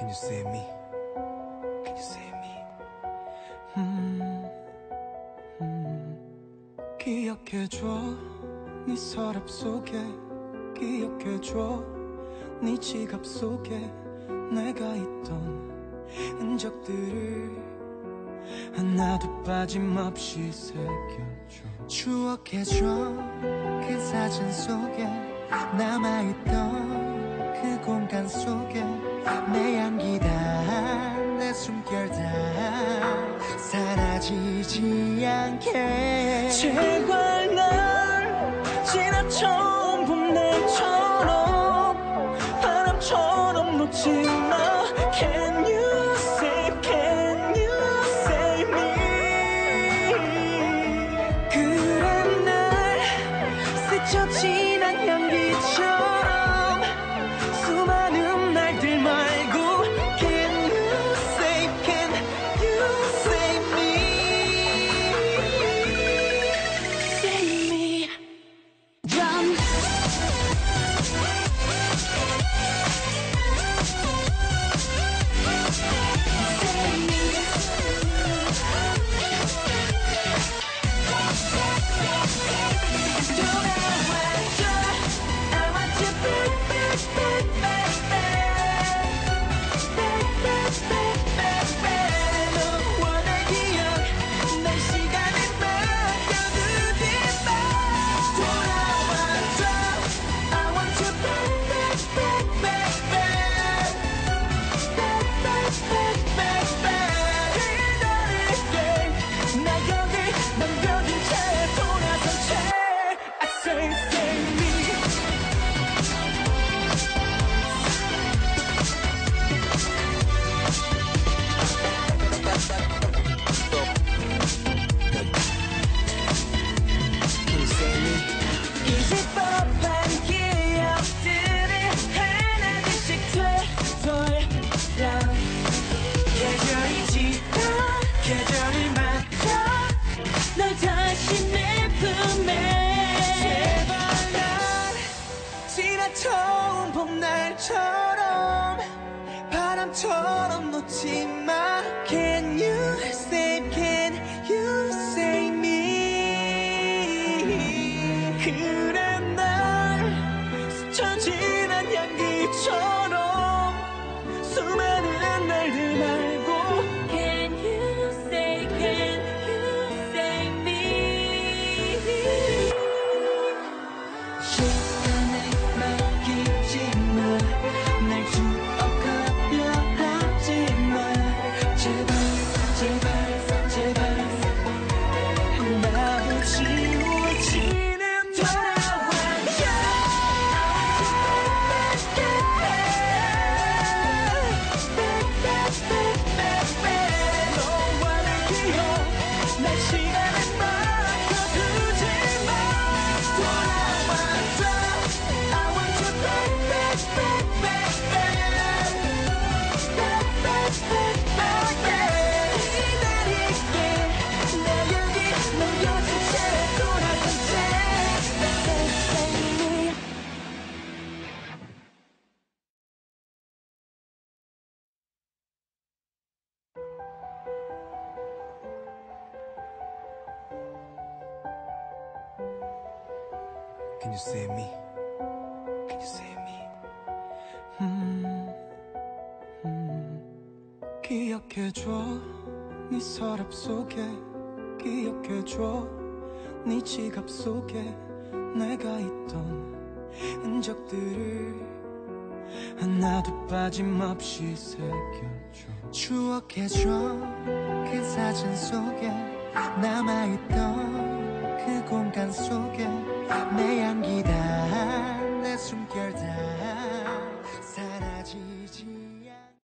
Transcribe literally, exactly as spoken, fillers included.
Can you save me? Can you save me? 음, 음. 기억해줘 네 서랍 속에 기억해줘 네 지갑 속에 내가 있던 흔적들을 하나도 빠짐없이 새겨줘. 추억해줘 그 사진 속에 남아있던 그 공간 속에 내 향기 다 내 숨결 다 사라지지 않게 제발 날 지나쳐 봄날처럼 바람처럼 놓지 마. Can you save, can you save me? 그래 날 스쳐 지난 향기처럼 수많은 날들 말고 Can you save, can you save me? Save me. Run. 계절을 맞춰 널 다시 내 품에 제발 날 지나쳐온 봄날처럼 바람처럼 놓지 마. Can you save, can you save me? 그래 날 스쳐 지난 향기처럼 수많은 날들 말고 Can you save me? Can you save me? 음, 음. 기억해줘 네 서랍 속에 기억해줘 네 지갑 속에 내가 있던 흔적들을 하나도 빠짐없이 새겨줘. 추억해줘 그 사진 속에 남아있던 그 공간 속에 내 향기 다 내 숨결 다 사라지지